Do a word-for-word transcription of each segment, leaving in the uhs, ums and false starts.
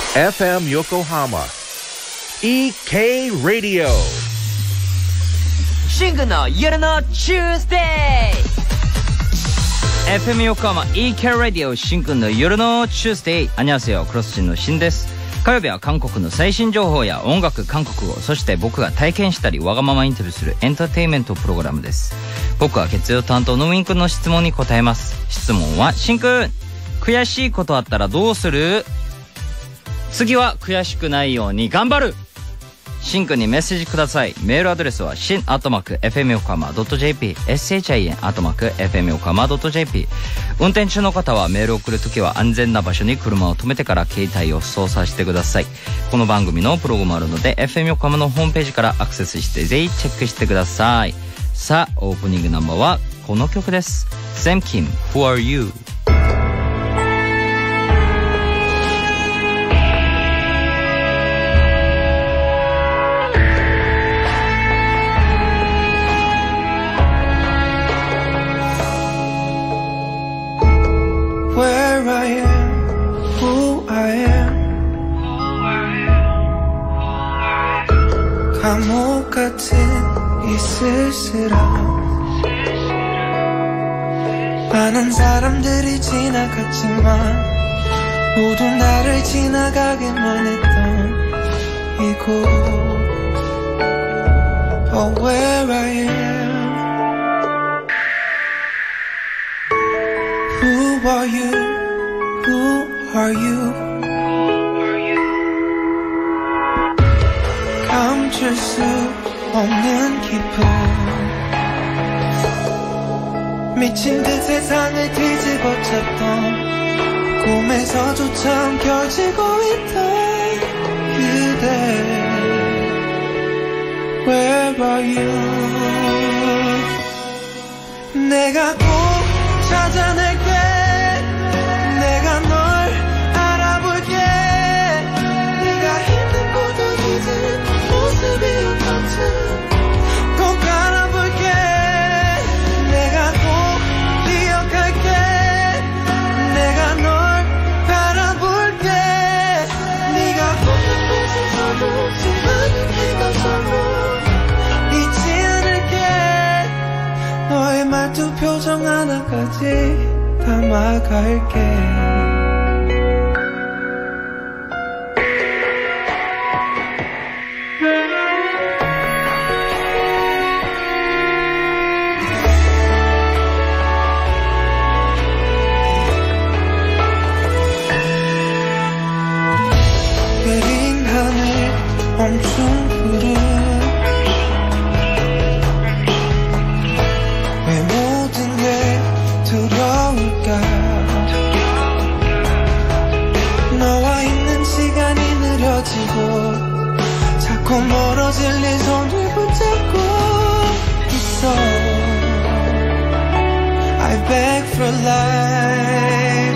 에프엠 Yokohama 이케이 Radio シングの夜のチューズデー 에프엠 요코하마 이케이 Radio シングの夜のチューズデー 안녕하세요クロスジンのシンです。火曜日は韓国の最新情報や音楽、韓国語、そして僕が体験したりわがままインタビューするエンターテインメントプログラムです。僕は月曜担当のウィンくんの質問に答えます。質問はシンくん、悔しいことあったらどうする？次は悔しくないように頑張る。シンくんにメッセージください。メールアドレスはシンアットマーク エフエムヨコハマドットジェーピー シン アットマーク エフエムヨコハマドットジェーピー 運転中の方はメールを送るときは安全な場所に車を止めてから携帯を操作してください。この番組のプログもあるので エフエム ヨコハマのホームページからアクセスしてぜひチェックしてください。さあオープニングナンバーはこの曲です。セムキン Who Are You。 Where I am, who I am 감옥 같은 이 쓸쓸함 많은 사람들이 지나갔지만 모두 나를 지나가게만 했던 이곳 Oh where I am Who are you? Who are you? 감출 수 없는 기쁨 미친 듯 세상을 뒤집어 쳤던 꿈에서조차 엉켜지고 있던 그대 Where are you? 내가 꼭 찾아낼게 내가 널 알아볼게 네가 힘든 것도 잊은 모습이 어떤지 꼭 알아볼게 내가 꼭 기억할게 내가 널 바라볼게 네가 없는 곳에서도 수많은 해가 서도 잊지 않을게 너의 말투 표정 하나까지 담아갈게 내린 하늘 멈춘 구름 왜 모든 게 두려울까 너와 있는 시간이 느려지고 자꾸 멀어질 네 손을 붙잡고 있어 I beg for life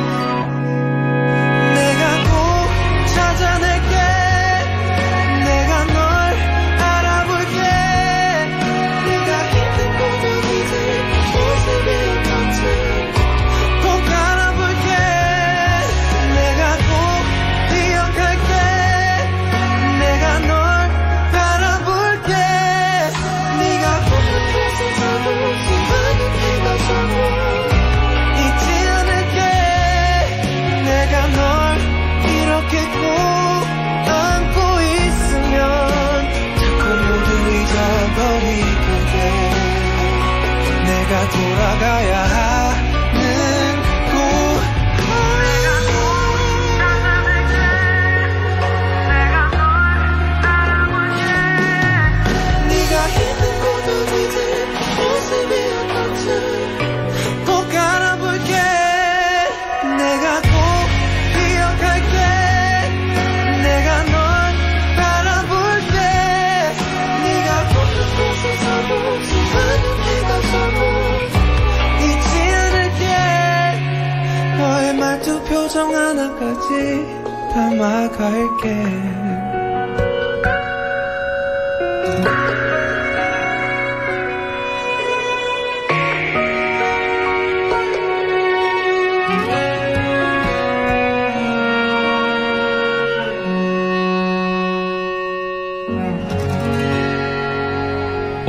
내가 꼭 찾아낼게 내가 널 알아볼게 네가 힘든 것도 잊은 모습이 어떤지 꼭 알아볼게 내가 꼭 기억할게 내가 널 바라볼게 네가 없는 곳에서도 수많은 해가 서도 잊지 않을게 내가 널 이렇게 꼭 안고 있으면 자꾸 모두 잊어버리게 돼 내가 돌아가야 하는 곳 내가 꼭 찾아낼게 내가 널 알아볼게 네가 힘든 것도 잊은 모습이 어떤지 꼭 알아볼게 내가 꼭 기억할게 내가 널 바라볼게 네가 없는 곳에서도 수많은 해가 서도 잊지 않을게 너의 말투 표정 하나까지 담아갈게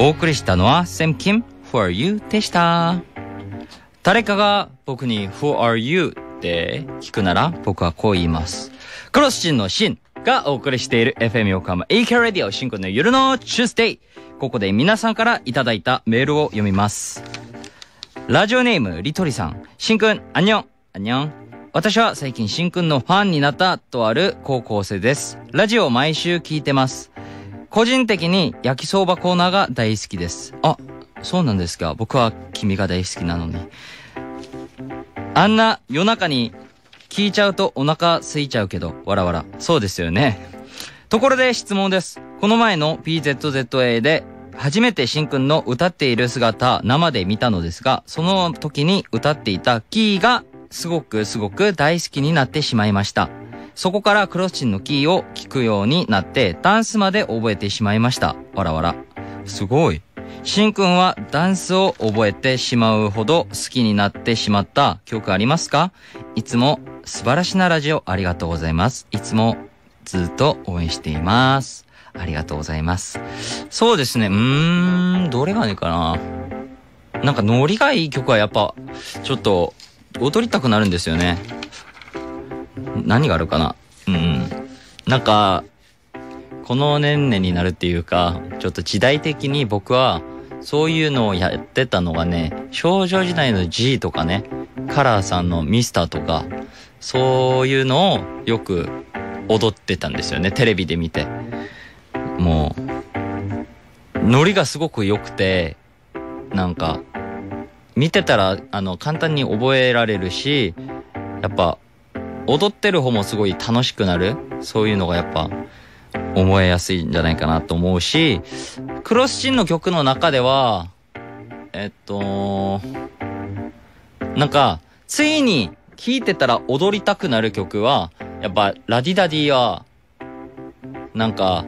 お送りしたのは Sam Kim Who Are You でした。誰かが僕に Who Are You って聞くなら僕はこう言います。クロスシンのシンがお送りしている エフエム 横浜 イーケー ラディオシンくんの夜のチュースデイ。ここで皆さんからいただいたメールを読みます。ラジオネームリトリさん。シンくん、アンニョン。アンニョン。私は最近シンくんのファンになったとある高校生です。ラジオを毎週聞いてます。個人的に焼きそばコーナーが大好きです。あ、そうなんですか。僕は君が大好きなのに。あんな夜中に聞いちゃうとお腹空いちゃうけど、わらわら。そうですよね。ところで質問です。この前の ピーゼットゼットエー で初めてしんくんの歌っている姿生で見たのですが、その時に歌っていたキーがすごくすごく大好きになってしまいました。そこからクロスチンのキーを聞くようになってダンスまで覚えてしまいました。わらわら。すごい。しんくんはダンスを覚えてしまうほど好きになってしまった曲ありますか？いつも素晴らしなラジオありがとうございます。いつもずっと応援しています。ありがとうございます。そうですね。うーん、どれがいいかな。なんかノリがいい曲はやっぱちょっと踊りたくなるんですよね。何があるかな。うん。なんかこの年々になるっていうか、ちょっと時代的に僕はそういうのをやってたのがね、少女時代の G とかね、カラーさんのミスターとか、そういうのをよく踊ってたんですよね、テレビで見て。もうノリがすごく良くて、なんか見てたらあの簡単に覚えられるし、やっぱ踊ってる方もすごい楽しくなる、そういうのがやっぱ思いやすいんじゃないかなと思うし、クロスシンの曲の中ではえっとなんかついに聴いてたら踊りたくなる曲はやっぱラディダディはなんか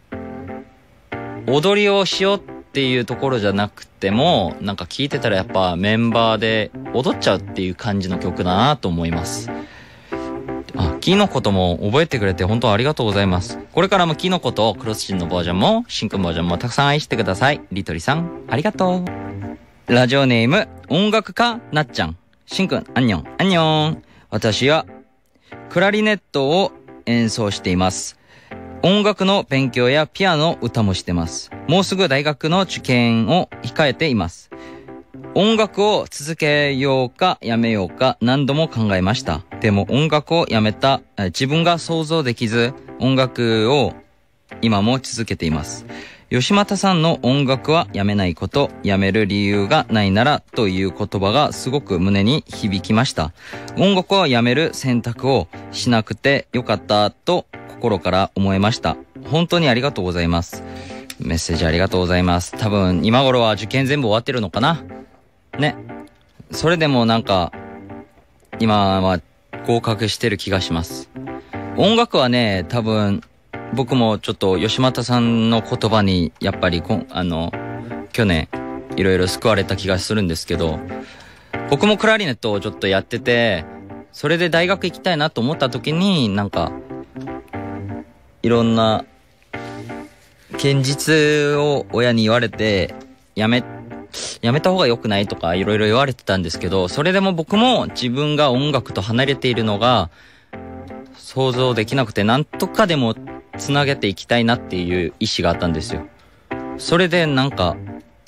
踊りをしようっていうところじゃなくても、なんか聴いてたらやっぱメンバーで踊っちゃうっていう感じの曲だなと思います。あ、キノコとも覚えてくれて本当ありがとうございます。これからもキノコとクロスシンのバージョンもシンくんバージョンもたくさん愛してください。リトリさんありがとう。ラジオネーム音楽家なっちゃん。シンくんアンニョンアンニョン。私はクラリネットを演奏しています。音楽の勉強やピアノ、歌もしてます。もうすぐ大学の受験を控えています。音楽を続けようかやめようか何度も考えました。でも音楽をやめた自分が想像できず、音楽を今も続けています。吉又さんの音楽はやめないこと、やめる理由がないならという言葉がすごく胸に響きました。音楽をやめる選択をしなくてよかったと心から思いました。本当にありがとうございます。メッセージありがとうございます。多分今頃は受験全部終わってるのかなね。それでもなんか今は合格してる気がします。音楽はね、多分僕もちょっと吉又さんの言葉にやっぱりこあの去年いろいろ救われた気がするんですけど、僕もクラリネットをちょっとやってて、それで大学行きたいなと思った時になんかいろんな現実を親に言われてやめやめた方が良くないとかいろいろ言われてたんですけど、それでも僕も自分が音楽と離れているのが想像できなくて、なんとかでもつなげていきたいなっていう意志があったんですよ。それでなんか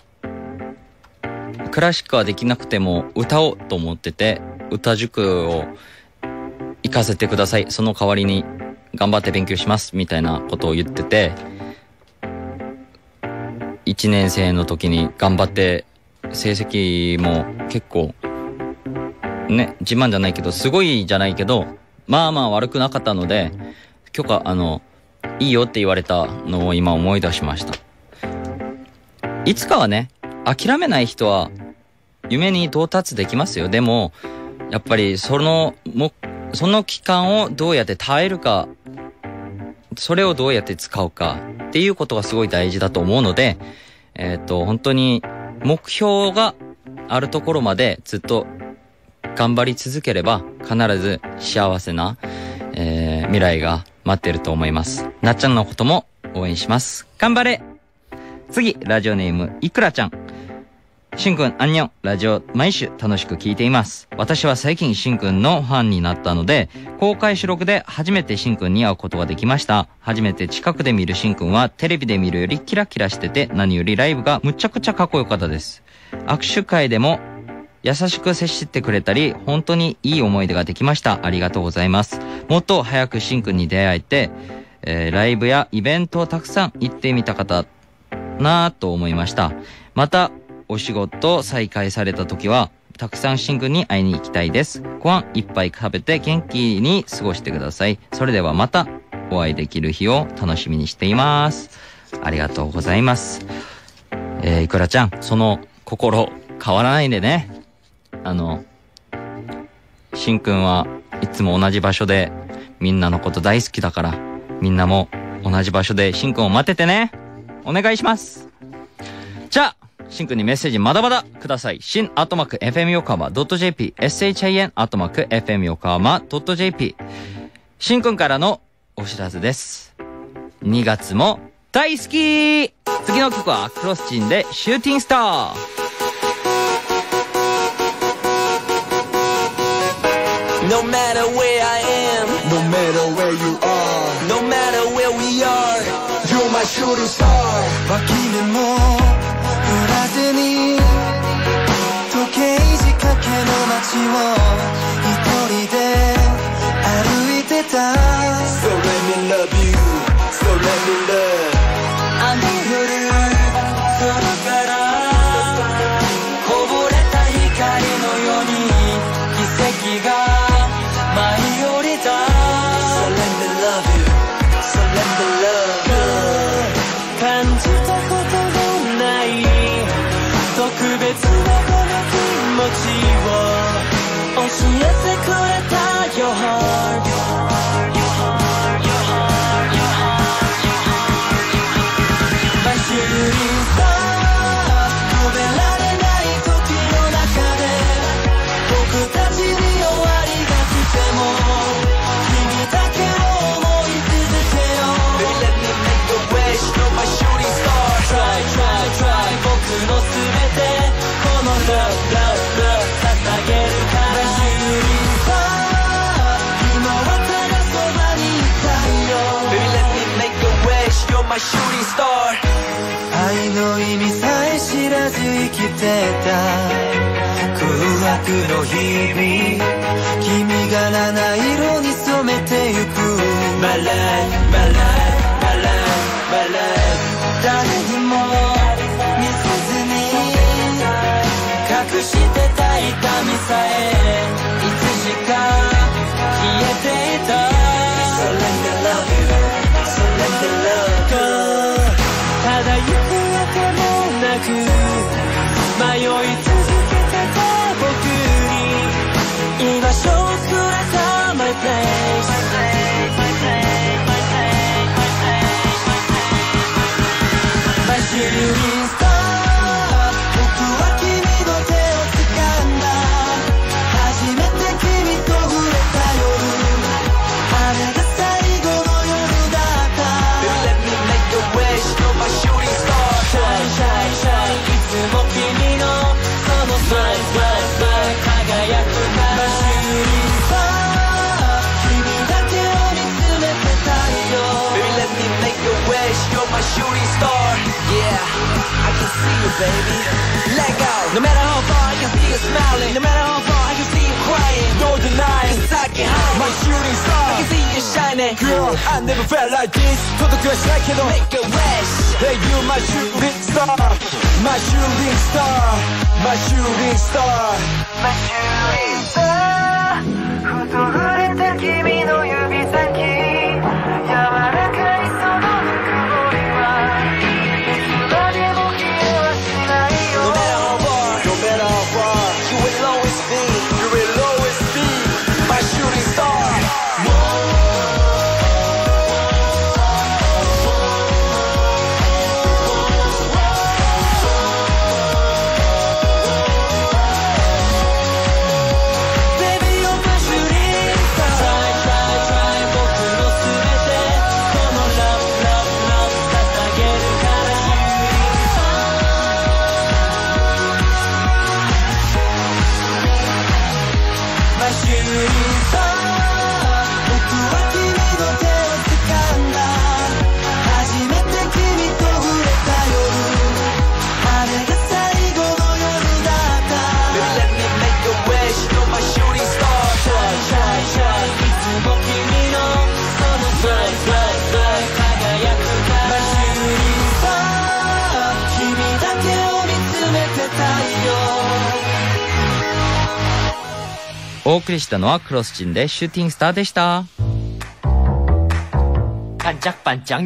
クラシックはできなくても歌おうと思ってて、歌塾を行かせてください、その代わりに頑張って勉強しますみたいなことを言ってて、いちねん生の時に頑張って成績も結構ね、自慢じゃないけどすごいじゃないけどまあまあ悪くなかったので、許可あのいいよって言われたのを今思い出しました。いつかはね、諦めない人は夢に到達できますよ。でもやっぱりそのもその期間をどうやって耐えるか、それをどうやって使うかっていうことがすごい大事だと思うので、えっと本当に目標があるところまでずっと頑張り続ければ必ず幸せな、えー、未来が待ってると思います。なっちゃんのことも応援します。頑張れ。 次、ラジオネームいくらちゃん。しんくん、あんにょん。ラジオ毎週楽しく聞いています。私は最近しんくんのファンになったので、公開収録で初めてしんくんに会うことができました。初めて近くで見るしんくんはテレビで見るよりキラキラしてて、何よりライブがむちゃくちゃかっこよかったです。握手会でも優しく接してくれたり、本当にいい思い出ができました。ありがとうございます。もっと早くしんくんに出会えて、えー、ライブやイベントをたくさん行ってみたかったなぁと思いました。また、お仕事再開された時はたくさんしんくんに会いに行きたいです。ご飯いっぱい食べて元気に過ごしてください。それではまたお会いできる日を楽しみにしています。ありがとうございます。えー、いくらちゃん、その心変わらないでね。あのしんくんはいつも同じ場所でみんなのこと大好きだから、みんなも同じ場所でしんくんを待っててね。お願いします。じゃあしんくんにメッセージまだまだください。しんアットマーク エフエム 横浜 .jp、 shin アットマーク エフエム 横浜 .jp。 しんくんからのお知らせです。にがつも大好き。次の曲はクロスチンでシューティングスター。 No matter where I am, No matter where you are, no matter where we are, you're my shooting star. 脇目も振らずに時計仕掛けの街を一人で歩いてた。 So let me love you, so let me love. あの夜空からこぼれた光のように奇跡が舞い降りた。 So let me love you, so let me love you. 感じたことのない特別なこの気持ちを教えてくれた Your heart, Your heart, Your heart, Your heart. My shooting star 止められない時の中で僕たちに終わりが来ても君だけを思い続けよう。 Baby, let me make a wish, you're my shooting star. Try, try, try 僕のすべてこの Love, Love, Love 捧げるから Shooting star 今はただそばにいたいよ。 Baby, let me make a wish, you're my shooting star. 愛の意味さえ知らず生きてた空白の日々、君が七色に染めてゆく My life, my life, my life, my life。 誰にも見せずに隠してた痛みさえいつしか消えていた。 So let me love you, so let me love you. ただ行くわけもなく迷い続けてた僕に居場所をくれた My place, My shooting star 僕は君の手を掴んだ。初めて君と触れた夜、あれが最後の夜だった。 Baby, let me make a wish, you're my shooting star. Shine, shine, shine いつも君のそのスマイルスマイルスマイル輝くから My shooting star 君だけを見つめてたいよ。 Baby, let me make a wish, you're my shooting star. Yeah, I can see you, baby. Let go. No matter how far I can see you smiling, no matter how far I can see you crying. Don't deny, 'cause I can hide my shooting star. I can see you shining. Girl, I never felt like this. 届くはしないけど Make a wish. Hey, you my shooting star, my shooting star, my shooting star, my shooting star. ふと触れた君の指先、柔らかいそのぬくもりはいつまでも消えはしないよ。 No matter how far, no matter how far, you will always be, you will always be my shooting star. Baby, you're my shooting お送りしたのはクロスチンでシューティングスターでした。 반짝반짝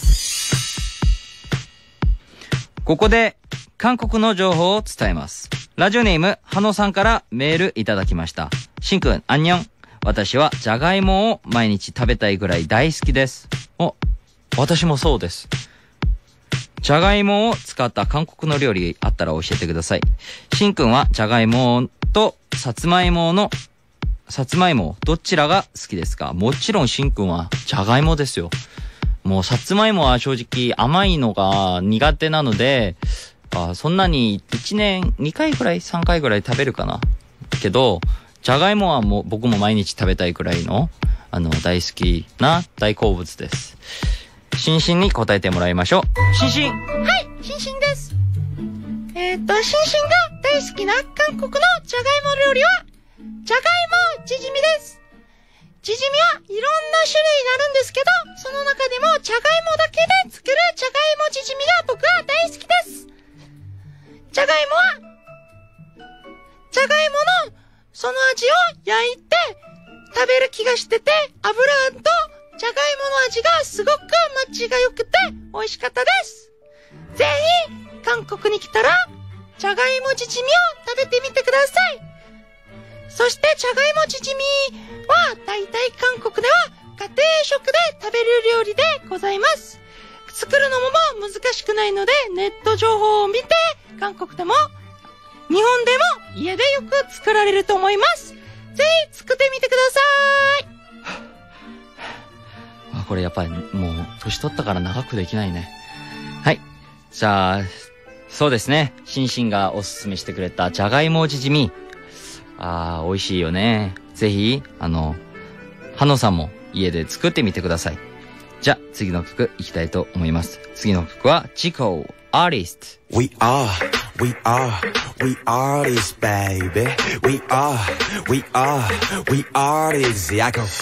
뉴스。 ここで韓国の情報を伝えます。ラジオネームハノさんからメールいただきました。しんくん、アンニョン。私はジャガイモを毎日食べたいぐらい大好きです。お、私もそうです。ジャガイモを使った韓国の料理あったら教えてください。しんくんはジャガイモとさつまいもの、さつまいもどちらが好きですか？もちろんしんくんはジャガイモですよ。もうさつまいもは正直甘いのが苦手なので、あそんなにいちねんにかいぐらいさんかいぐらい食べるかな。けど、ジャガイモはもう僕も毎日食べたいくらいの、あの、大好きな大好物です。シンシンに答えてもらいましょう。シンシン。 はい、シンシンです。えー、っと、シンシンが大好きな韓国のジャガイモ料理は、ジャガイモチヂミです。チヂミはいろんな種類があるんですけど、その中でもジャガイモだけで作るジャガイモチヂミが僕は大好きです。ジャガイモは、ジャガイモのその味を焼いて食べる気がしてて、油とジャガイモの味がすごくマッチが良くて美味しかったです。ぜひ韓国に来たらジャガイモチヂミを食べてみてください。そしてジャガイモチヂミはだいたい韓国では家庭食で食べる料理でございます。作るのも難しくないのでネット情報を見て韓国でも日本でも家でよく作られると思います。ぜひ作ってみてください。あ、これやっぱりもう年取ったから長くできないね。はい。じゃあ、そうですね。シンシンがおすすめしてくれたジャガイモチヂミ。あー、美味しいよね。ぜひ、あの、ハノさんも家で作ってみてください。じゃあ、次の曲いきたいと思います。次の曲は、ジコー、アーティスト。 We are, we are, we artists, baby. We are, we are, we artists. I go.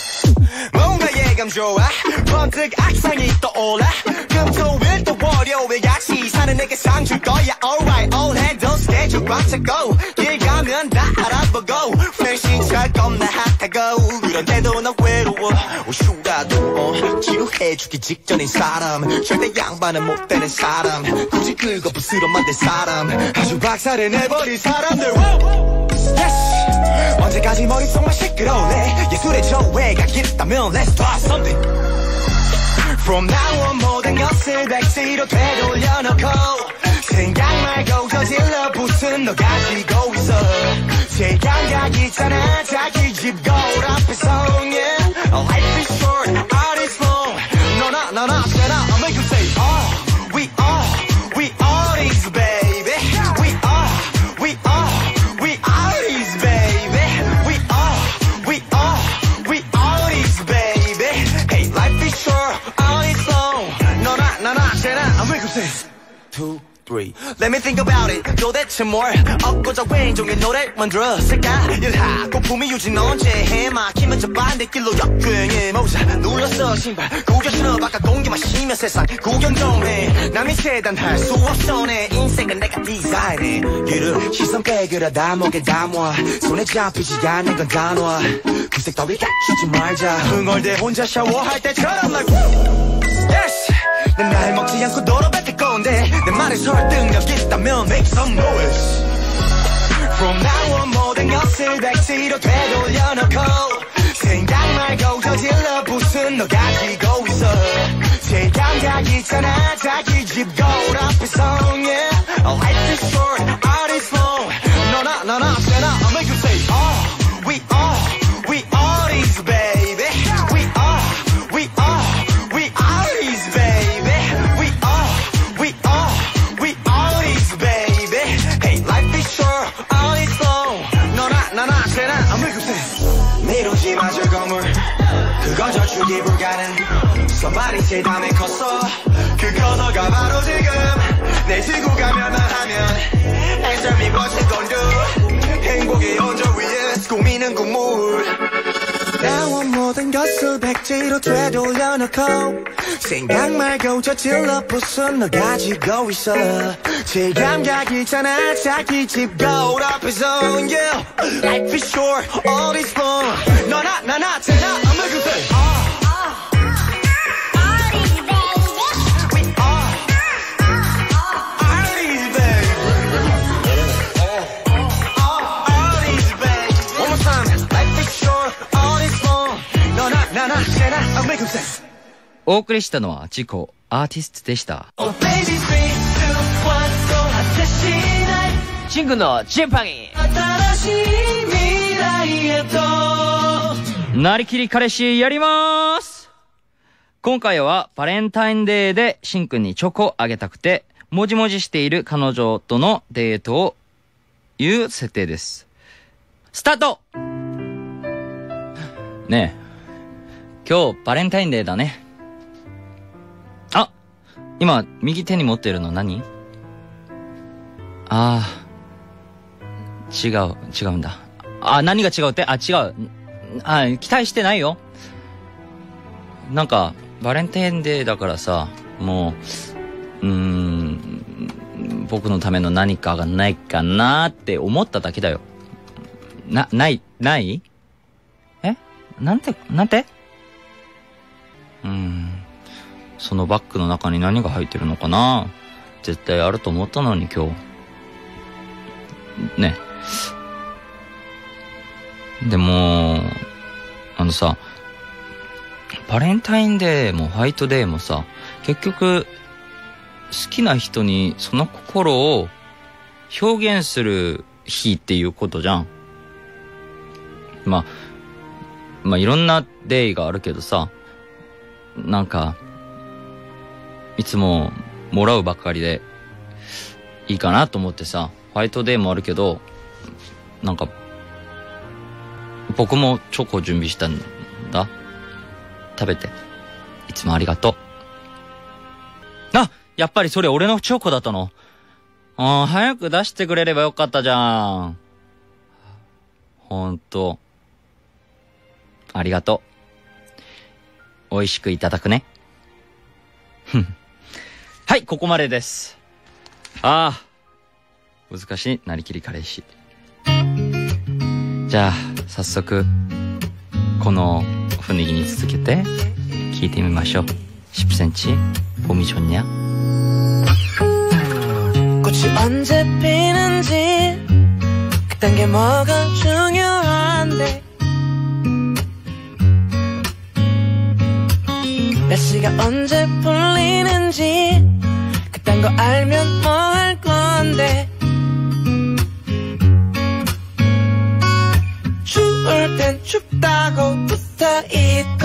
뭔가 예감 좋아. 번뜩 악상이 떠올라. 금토일 또 월요일 같이 사는 내게 상 줄 거야. Alright, all handle schedule 꽉 차고. 길 가면 다 알아보고. 팬시철 겁나 핫하고. 그런데도 나 외로워. 오슈라도 어, 지루해주기 직전인 사람. 절대 양반은 못 되는 사람. 굳이 긁어 부스러 만든 사람. 아주 박살을 내버린 사람들. Yes! 언제까지 머릿속만 시끄러울래. 예술의 조회가 있다면 Let's start something. From now on 모든 것을 백지로 되돌려놓고 생각 말고 저질러 붓은 너 가지고 있어. 제 감각 있잖아 자기 집 거울 앞에서 yeah. Life is short, art is long. 너나 너나 쟤나 I'll make you say oh, we are, we are these baby. We are, we are, we are these baby. We are, we are, we are these baby. Hey, life is short, art is long. 너나 너나 쟤나 I'll make you say two. Let me think about it. 도대체 뭘 얻고자 왼종의 노래를 만들었을까? 일하고 품위 유지는 언제 해? 막히면 저 반대길로 역주행해 모자 눌렀어 신발 구겨 신어 바깥 공기 마시며 세상 구경 좀 해. 남이 세단할 수 없어 내 인생은 내가 디자인해. 길을 시선 빼그려다 목에 담아 손에 잡히지 않는 건 단화. 구색 따위 갖추지 말자. 흥얼대 혼자 샤워할 때처럼 like Yes! 난 날 먹지 않고 너로 뱉을 건데 내 말에 설득력 있다면 make some noise. From now on 모든 것을 백지로 되돌려놓고 생각 말고 저질러 붓은 너 가지고 있어. 제 감각 있잖아 자기 집 거울 앞에서 yeah. Life is short, art is long. 너나 너나 쟤나 I'll make you say oh, we are, we are these baby. We are, we are, we are these baby. We are, we are, we are these baby. Hey, life is short, art is long. 너나 너나 쟤나 I'll make you say 미루지 마 저 건물 그건 저축이 불가능. 선발이 제 담에 컸어 그 커서가 바로 지금 내 지구 가면만 하면 Answer me what you gon' do. 행복이 언저 위에 꾸미는 국물. 아름다운 모든 것을 백지로 되돌려놓고 생각 말고 저질러 부순 너 가지고 있어 제 감각이잖아 자기 집 거울 앞에서 yeah. Life is short, all is fun 너나 나나 쟤나 I'm a good thing お送りしたのは自己アーティストでした。 シンくんのチンパギなりきり彼氏やりまーす。今回はバレンタインデーでシンくんにチョコあげたくてもじもじしている彼女とのデートを言う設定です。スタート。ねえ今日バレンタインデーだね。あ、今右手に持ってるの何？ああ、違う、違うんだ。あ、何が違うって？あ、違う。あ、期待してないよ。なんか、バレンタインデーだからさ、もう、うーん、僕のための何かがないかなーって思っただけだよ。な、ない、ないえ？なんて、なんて？うーん、そのバッグの中に何が入ってるのかな？絶対あると思ったのに今日。ね。でも、あのさ、バレンタインデーもホワイトデーもさ、結局、好きな人にその心を表現する日っていうことじゃん。まあ、まあいろんなデイがあるけどさ、なんか、いつももらうばっかりでいいかなと思ってさ、ホワイトデーもあるけど、なんか、僕もチョコ準備したんだ。食べて。いつもありがとう。あ、やっぱりそれ俺のチョコだったの。ああ、早く出してくれればよかったじゃん。ほんと。ありがとう。美味しくいただくね。はい、ここまでです。ああ、難しい、なりきり彼氏。じゃあ、早速、この雰囲気に続けて、聞いてみましょう。십 센티미터、봄이 좋냐? 꽃이 언제 피는지, 그딴 게 뭐가 중요한데. 날씨가 언제 풀리는지 그딴 거 알면 뭐 할 건데. 추울 땐 춥다고 붙어있고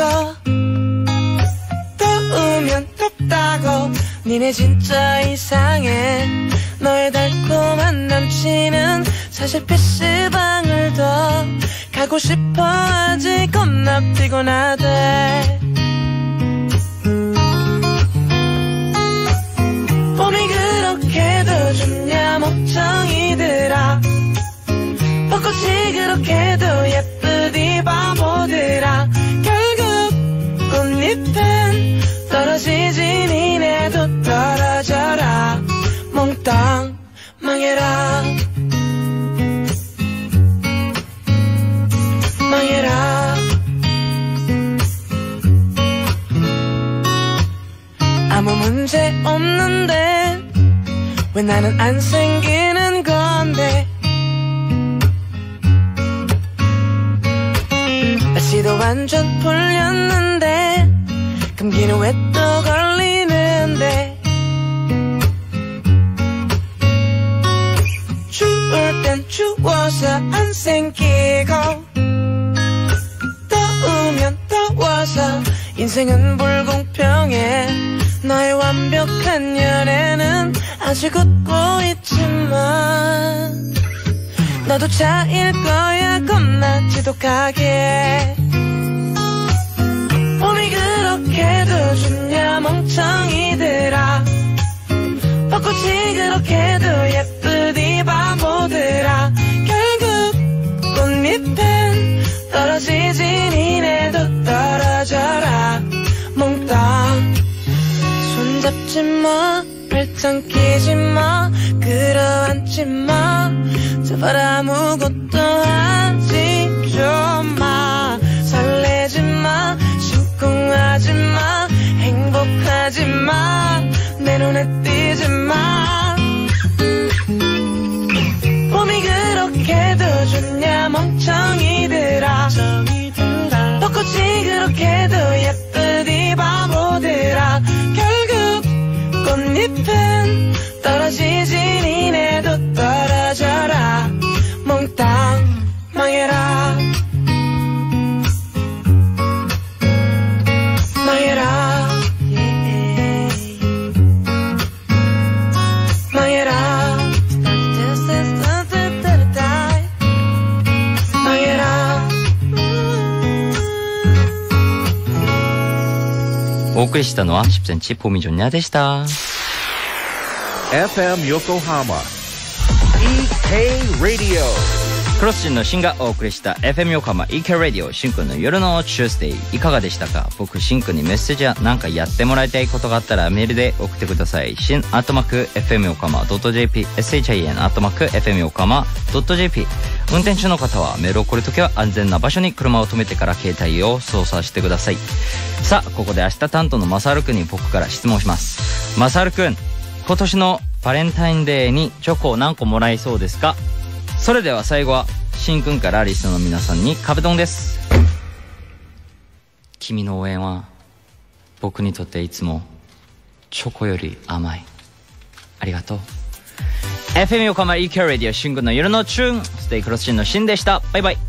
더우면 덥다고 니네 진짜 이상해. 너의 달콤한 남친은 사실 피시방을 더 가고 싶어 하지 겁나 피곤하대. 봄이 그렇게도 좋냐 멍청이들아. 벚꽃이 그렇게도 예쁘디 바보들아. 결국 꽃잎은 떨어지지 니네도 떨어져라. 몽땅 망해라 망해라. 아무 문제 없는데 왜 나는 안 생기는 건데. 날씨도 완전 풀렸는데 감기는 왜 또 걸리는데. 추울 땐 추워서 안 생기고 더우면 더워서 인생은 불공평해. 너의 완벽한 연애는 아직 웃고 있지만 너도 차일 거야 겁나 지독하게. 봄이 그렇게도 좋냐 멍청이들아. 벚꽃이 그렇게도 예쁘디 바보들아. 결국 꽃잎은 떨어지지 니네 하지 마 발짱 끼지 마 끌어안지 마 제발 아무것도 하지 좀 마 설레지 마 심쿵하지 마 행복하지 마 내 눈에 띄지 마 봄이 그렇게도 좋냐 멍청이들아 벚꽃이 그렇게도 예쁘디 바보들아 결국 꽃잎은 떨어지지 니네도 떨어져라 몽땅 망해라 망해라 망해라 망해라 お送りしたのはじゅっセンチポミジョニャでした。 エフエム Yokohamaイーケー Radio クロスシンのシンがお送りした エフエム 横浜 イーケー Radio シンくんの夜のチュースデーいかがでしたか。僕シンくんにメッセージやなんかやってもらいたいことがあったらメールで送ってください。シンアットマーク エフエム 横浜 .jp shin アットマーク エフエム 横浜 .jp 運転中の方はメールを送るときは安全な場所に車を止めてから携帯を操作してください。さあここで明日担当のマサルくんに僕から質問します。マサルくん、今年のバレンタインデーにチョコを何個もらえそうですか。それでは最後はしんくんからリスナーの皆さんに壁ドンです。君の応援は僕にとっていつもチョコより甘い。ありがとう。 エフエム 横浜 イーケー ラディオしんくんの夜のチューンステイクロスシンのしんでした。バイバイ。